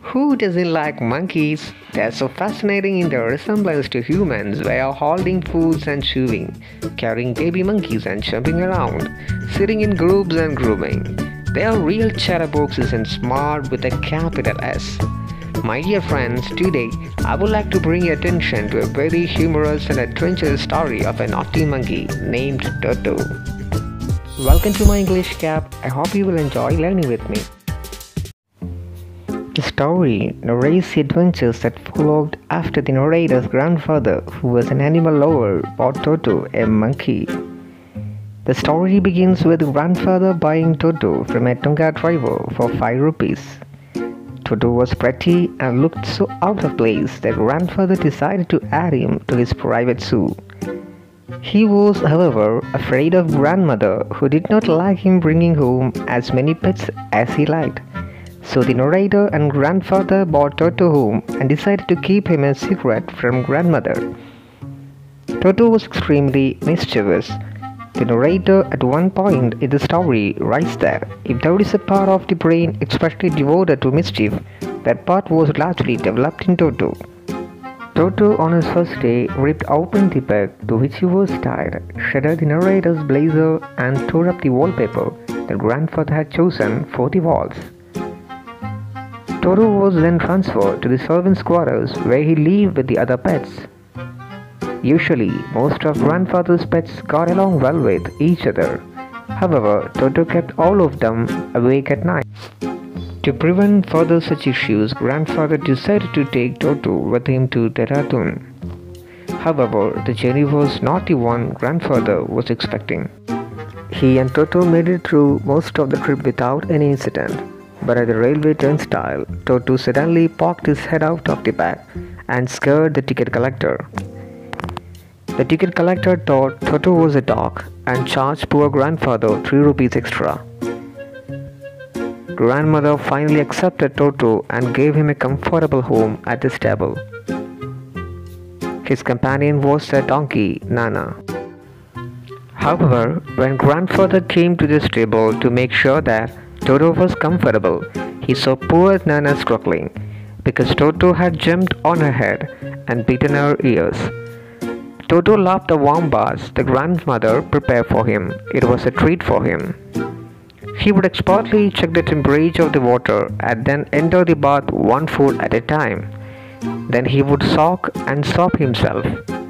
Who doesn't like monkeys? They're so fascinating in their resemblance to humans, while holding foods and chewing, carrying baby monkeys and jumping around, sitting in groups and grooming. They are real chatterboxes and smart with a capital S. My dear friends, today I would like to bring your attention to a very humorous and adventurous story of a naughty monkey named Toto. Welcome to my English Cap. I hope you will enjoy learning with me. The story narrates the adventures that followed after the narrator's grandfather, who was an animal lover, bought Toto, a monkey. The story begins with the grandfather buying Toto from a Tonga driver for 5 rupees. Toto was pretty and looked so out of place that grandfather decided to add him to his private zoo. He was, however, afraid of grandmother, who did not like him bringing home as many pets as he liked. So the narrator and grandfather brought Toto home and decided to keep him a secret from grandmother. Toto was extremely mischievous. The narrator at one point in the story writes that if there is a part of the brain especially devoted to mischief, that part was largely developed in Toto. Toto, on his first day, ripped open the bag to which he was tied, shattered the narrator's blazer, and tore up the wallpaper that grandfather had chosen for the walls. Toto was then transferred to the servants' quarters, where he lived with the other pets. Usually, most of grandfather's pets got along well with each other. However, Toto kept all of them awake at night. To prevent further such issues, grandfather decided to take Toto with him to Dehradun. However, the journey was not the one grandfather was expecting. He and Toto made it through most of the trip without any incident. But at the railway turnstile, Toto suddenly poked his head out of the bag and scared the ticket collector. The ticket collector thought Toto was a dog and charged poor grandfather 3 rupees extra. Grandmother finally accepted Toto and gave him a comfortable home at the stable. His companion was the donkey, Nana. However, when grandfather came to the stable to make sure that Toto was comfortable, he saw poor Nana struggling because Toto had jumped on her head and bitten her ears. Toto loved the warm baths the grandmother prepared for him. It was a treat for him. He would expertly check the temperature of the water and then enter the bath one foot at a time. Then he would soak and soap himself.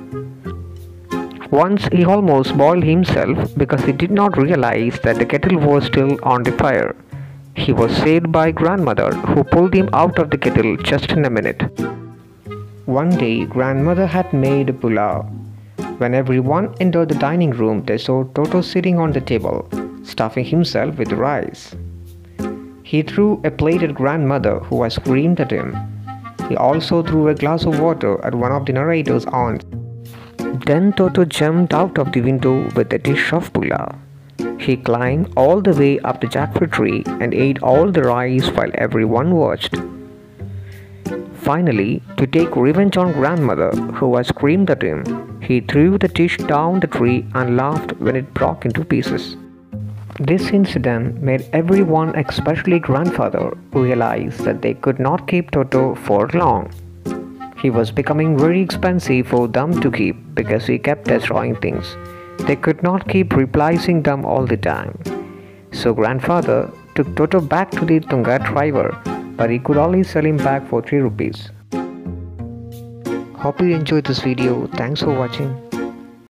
Once he almost boiled himself because he did not realize that the kettle was still on the fire. He was saved by grandmother, who pulled him out of the kettle just in a minute. One day, grandmother had made a pulao. When everyone entered the dining room, they saw Toto sitting on the table, stuffing himself with rice. He threw a plate at grandmother, who had screamed at him. He also threw a glass of water at one of the narrator's aunts. Then Toto jumped out of the window with a dish of pulao. He climbed all the way up the jackfruit tree and ate all the rice while everyone watched. Finally, to take revenge on grandmother, who had screamed at him, he threw the dish down the tree and laughed when it broke into pieces. This incident made everyone, especially grandfather, realize that they could not keep Toto for long. He was becoming very expensive for them to keep because he kept destroying things. They could not keep replacing them all the time. So grandfather took Toto back to the Tonga driver, but he could only sell him back for 3 rupees. Hope you enjoyed this video. Thanks for watching.